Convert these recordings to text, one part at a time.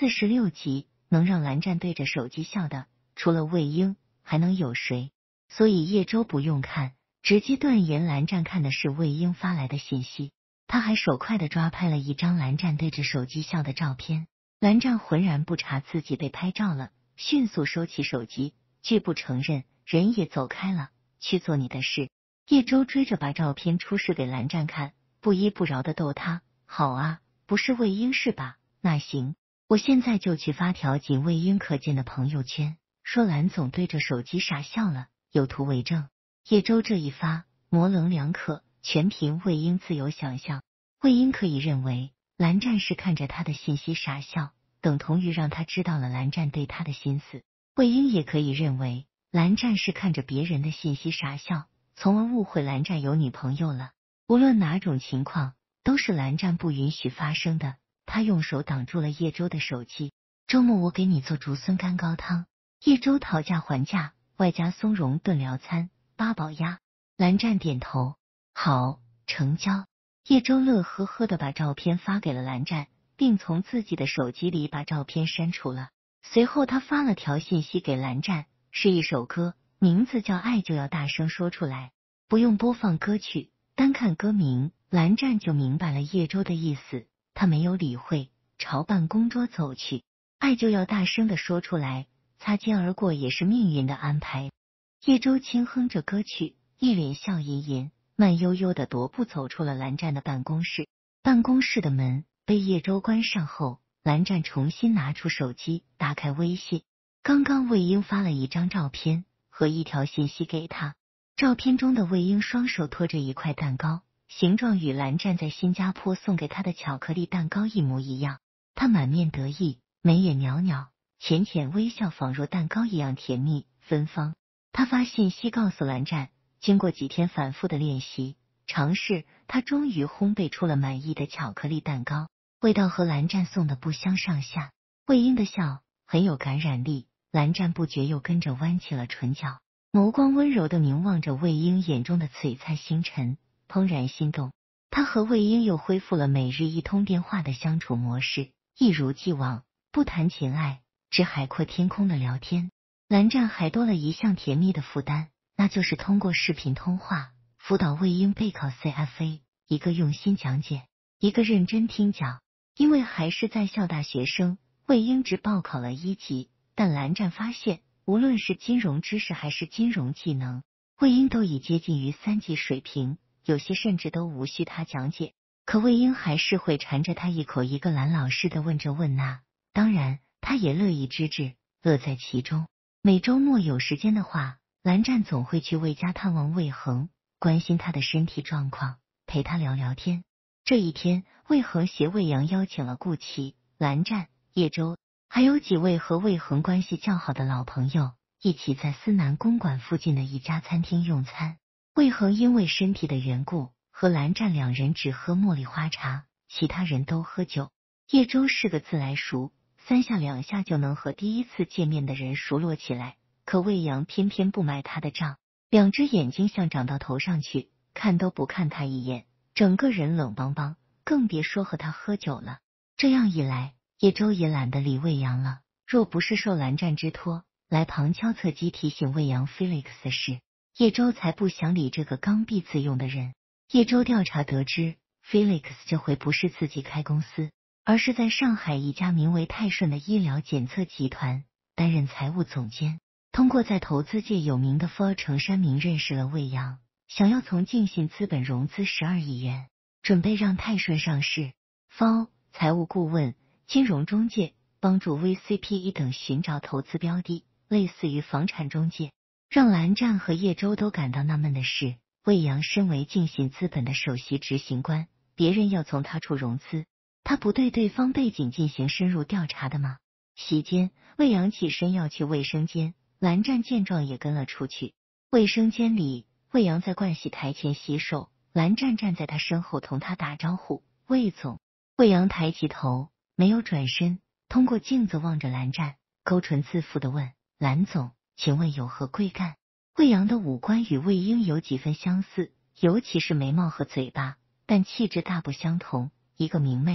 46集，能让蓝湛对着手机笑的，除了魏婴，还能有谁？所以叶舟不用看，直接断言蓝湛看的是魏婴发来的信息。他还手快的抓拍了一张蓝湛对着手机笑的照片。蓝湛浑然不察自己被拍照了，迅速收起手机，拒不承认，人也走开了，去做你的事。叶舟追着把照片出示给蓝湛看，不依不饶的逗他：好啊，不是魏婴是吧？那行，我现在就去发条仅魏婴可见的朋友圈，说蓝总对着手机傻笑了，有图为证。叶舟这一发，模棱两可，全凭魏婴自由想象。魏婴可以认为蓝湛是看着他的信息傻笑，等同于让他知道了蓝湛对他的心思。魏婴也可以认为蓝湛是看着别人的信息傻笑，从而误会蓝湛有女朋友了。无论哪种情况，都是蓝湛不允许发生的。他用手挡住了叶舟的手机。周末我给你做竹荪干高汤。叶舟讨价还价，外加松茸炖辽餐、八宝鸭。蓝湛点头，好，成交。叶舟乐呵呵的把照片发给了蓝湛，并从自己的手机里把照片删除了。随后他发了条信息给蓝湛，是一首歌，名字叫《爱就要大声说出来》。不用播放歌曲，单看歌名，蓝湛就明白了叶舟的意思。他没有理会，朝办公桌走去。爱就要大声的说出来，擦肩而过也是命运的安排。叶舟轻哼着歌曲，一脸笑吟吟，慢悠悠的踱步走出了蓝湛的办公室。办公室的门被叶舟关上后，蓝湛重新拿出手机，打开微信。刚刚魏婴发了一张照片和一条信息给他，照片中的魏婴双手托着一块蛋糕，形状与蓝湛在新加坡送给他的巧克力蛋糕一模一样。他满面得意，眉眼袅袅，浅浅微笑仿若蛋糕一样甜蜜芬芳。他发信息告诉蓝湛，经过几天反复的练习尝试，他终于烘焙出了满意的巧克力蛋糕，味道和蓝湛送的不相上下。魏婴的笑很有感染力，蓝湛不觉又跟着弯起了唇角，眸光温柔地凝望着魏婴眼中的璀璨星辰，怦然心动。他和魏婴又恢复了每日一通电话的相处模式，一如既往，不谈情爱，只海阔天空的聊天。蓝湛还多了一项甜蜜的负担，那就是通过视频通话辅导魏婴备考 CFA， 一个用心讲解，一个认真听讲。因为还是在校大学生，魏婴只报考了1级，但蓝湛发现无论是金融知识还是金融技能，魏婴都已接近于3级水平，有些甚至都无需他讲解。可魏婴还是会缠着他一口一个蓝老师的问这问那，当然他也乐意支持，乐在其中。每周末有时间的话，蓝湛总会去魏家探望魏恒，关心他的身体状况，陪他聊聊天。这一天，魏恒携魏阳邀请了顾琦、蓝湛、叶舟，还有几位和魏恒关系较好的老朋友，一起在思南公馆附近的一家餐厅用餐。魏恒因为身体的缘故，和蓝湛两人只喝茉莉花茶，其他人都喝酒。叶舟是个自来熟，3下2下就能和第一次见面的人熟络起来，可魏阳偏偏不买他的账，两只眼睛像长到头上去，看都不看他一眼，整个人冷邦邦，更别说和他喝酒了。这样一来，叶舟也懒得理魏阳了，若不是受蓝湛之托，来旁敲侧击提醒魏阳 Felix 的事，叶舟才不想理这个刚愎自用的人。叶舟调查得知 Felix 这回不是自己开公司，而是在上海一家名为泰顺的医疗检测集团担任财务总监。通过在投资界有名的富儿程山明认识了魏阳，想要从敬信资本融资12亿元，准备让泰顺上市。FO 财务顾问、金融中介，帮助 VCPE 等寻找投资标的，类似于房产中介。让蓝湛和叶舟都感到纳闷的是，魏阳身为敬信资本的首席执行官，别人要从他处融资，他不对对方背景进行深入调查的吗？席间，魏阳起身要去卫生间，蓝湛见状也跟了出去。卫生间里，魏阳在盥洗台前洗手，蓝湛站在他身后同他打招呼：魏总。魏阳抬起头，没有转身，通过镜子望着蓝湛，勾唇自负地问：蓝总，请问有何贵干？魏阳的五官与魏婴有几分相似，尤其是眉毛和嘴巴，但气质大不相同，一个明媚，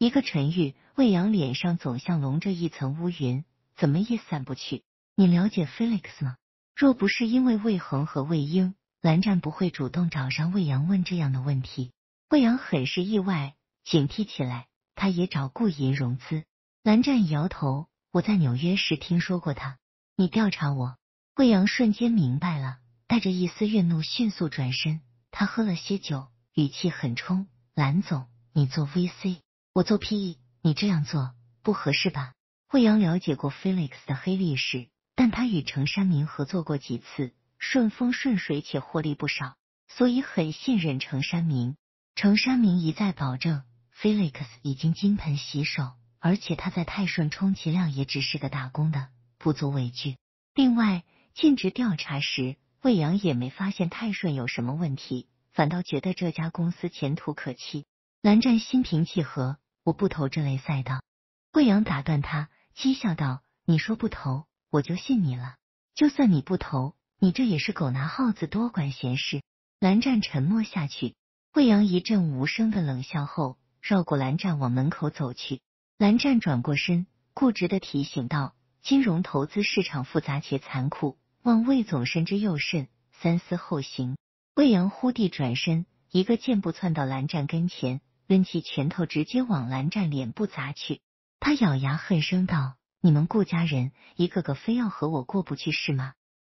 一个沉郁，魏阳脸上总像笼着一层乌云，怎么也散不去。你了解 Felix 吗？若不是因为魏恒和魏婴，蓝湛不会主动找上魏阳问这样的问题。魏阳很是意外，警惕起来，他也找顾银融资。蓝湛摇头，我在纽约时听说过他。你调查我？魏阳瞬间明白了，带着一丝怨怒迅速转身。他喝了些酒，语气很冲，蓝总，你做 VC， 我做 PE， 你这样做不合适吧？魏阳了解过 Felix 的黑历史，但他与程山明合作过几次，顺风顺水且获利不少，所以很信任程山明。程山明一再保证 Felix 已经金盆洗手，而且他在泰顺充其量也只是个打工的，不足为惧。另外，尽职调查时，魏阳也没发现泰顺有什么问题，反倒觉得这家公司前途可期。蓝湛心平气和，我不投这类赛道。魏阳打断他，讥笑道：“你说不投，我就信你了。就算你不投，你这也是狗拿耗子多管闲事。”蓝湛沉默下去。魏阳一阵无声的冷笑后，绕过蓝湛往门口走去。蓝湛转过身，固执的提醒道：“金融投资市场复杂且残酷，望魏总慎之又慎，三思后行。”魏阳忽地转身，一个箭步窜到蓝湛跟前，抡起拳头直接往蓝湛脸部砸去。他咬牙恨声道：“你们顾家人一个个非要和我过不去是吗？